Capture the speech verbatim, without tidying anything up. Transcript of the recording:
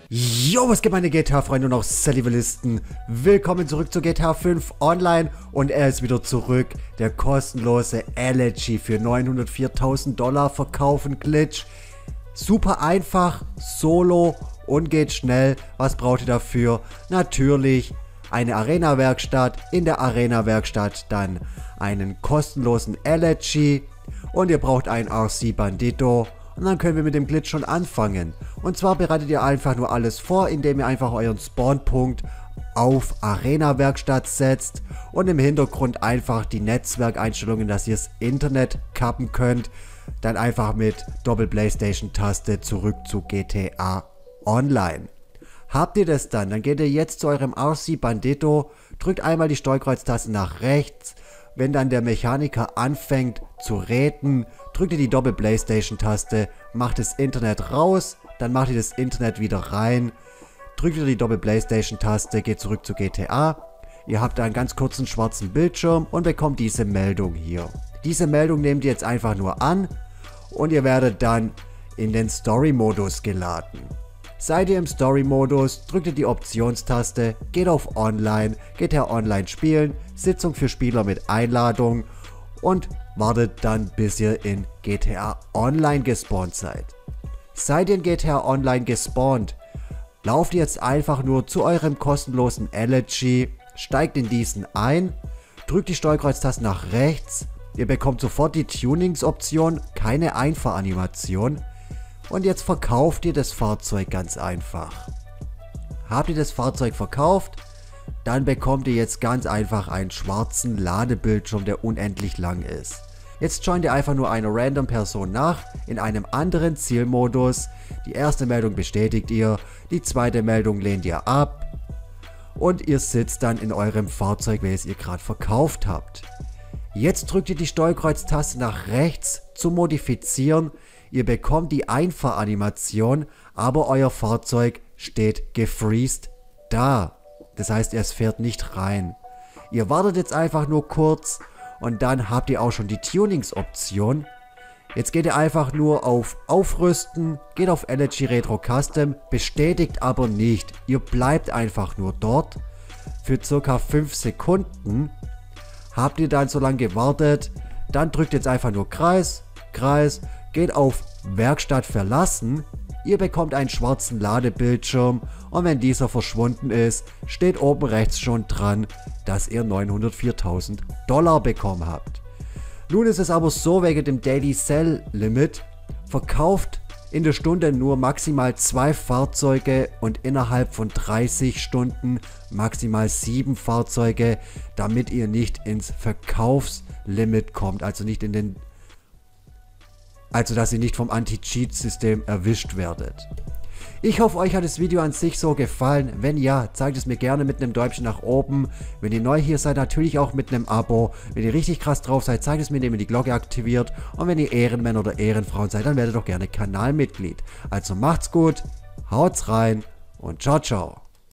Jo, was geht meine G T A-Freunde und auch Sallivalisten? Willkommen zurück zu G T A fünf Online und er ist wieder zurück. Der kostenlose Elegy für neunhundertviertausend Dollar verkaufen Glitch. Super einfach, solo und geht schnell. Was braucht ihr dafür? Natürlich eine Arena-Werkstatt. In der Arena-Werkstatt dann einen kostenlosen Elegy und ihr braucht einen R C Bandito. Und dann können wir mit dem Glitch schon anfangen. Und zwar bereitet ihr einfach nur alles vor, indem ihr einfach euren Spawnpunkt auf Arena-Werkstatt setzt und im Hintergrund einfach die Netzwerkeinstellungen, dass ihr das Internet kappen könnt. Dann einfach mit Doppel-Playstation-Taste zurück zu G T A Online. Habt ihr das dann, dann geht ihr jetzt zu eurem R C Bandito, drückt einmal die Steuerkreuztaste nach rechts. Wenn dann der Mechaniker anfängt zu reden, drückt ihr die Doppel-Playstation-Taste, macht das Internet raus, dann macht ihr das Internet wieder rein, drückt ihr die Doppel-Playstation-Taste, geht zurück zu G T A. Ihr habt einen ganz kurzen schwarzen Bildschirm und bekommt diese Meldung hier. Diese Meldung nehmt ihr jetzt einfach nur an und ihr werdet dann in den Story-Modus geladen. Seid ihr im Story-Modus, drückt ihr die Optionstaste, geht auf Online, G T A Online spielen, Sitzung für Spieler mit Einladung und wartet dann, bis ihr in G T A Online gespawnt seid. Seid ihr in G T A Online gespawnt, lauft ihr jetzt einfach nur zu eurem kostenlosen Elegy, steigt in diesen ein, drückt die Steuerkreuztaste nach rechts, ihr bekommt sofort die Tunings-Option, keine Einfahranimation. Und jetzt verkauft ihr das Fahrzeug ganz einfach. Habt ihr das Fahrzeug verkauft, dann bekommt ihr jetzt ganz einfach einen schwarzen Ladebildschirm, der unendlich lang ist. Jetzt joint ihr einfach nur einer random Person nach, in einem anderen Zielmodus. Die erste Meldung bestätigt ihr, die zweite Meldung lehnt ihr ab. Und ihr sitzt dann in eurem Fahrzeug, welches ihr gerade verkauft habt. Jetzt drückt ihr die Steuerkreuztaste nach rechts zum Modifizieren. Ihr bekommt die Einfahranimation, aber euer Fahrzeug steht gefreezed da. Das heißt, es fährt nicht rein. Ihr wartet jetzt einfach nur kurz und dann habt ihr auch schon die Tunings-Option. Jetzt geht ihr einfach nur auf Aufrüsten, geht auf Elegy Retro Custom, bestätigt aber nicht. Ihr bleibt einfach nur dort. Für circa fünf Sekunden habt ihr dann so lange gewartet. Dann drückt jetzt einfach nur Kreis, Kreis. Geht auf Werkstatt verlassen, ihr bekommt einen schwarzen Ladebildschirm und wenn dieser verschwunden ist, steht oben rechts schon dran, dass ihr neunhundertviertausend Dollar bekommen habt. Nun ist es aber so, wegen dem Daily Sell Limit, verkauft in der Stunde nur maximal zwei Fahrzeuge und innerhalb von dreißig Stunden maximal sieben Fahrzeuge, damit ihr nicht ins Verkaufslimit kommt, also nicht in den Also, dass ihr nicht vom Anti-Cheat-System erwischt werdet. Ich hoffe, euch hat das Video an sich so gefallen. Wenn ja, zeigt es mir gerne mit einem Däumchen nach oben. Wenn ihr neu hier seid, natürlich auch mit einem Abo. Wenn ihr richtig krass drauf seid, zeigt es mir, indem ihr die Glocke aktiviert. Und wenn ihr Ehrenmänner oder Ehrenfrauen seid, dann werdet doch gerne Kanalmitglied. Also macht's gut, haut's rein und ciao, ciao.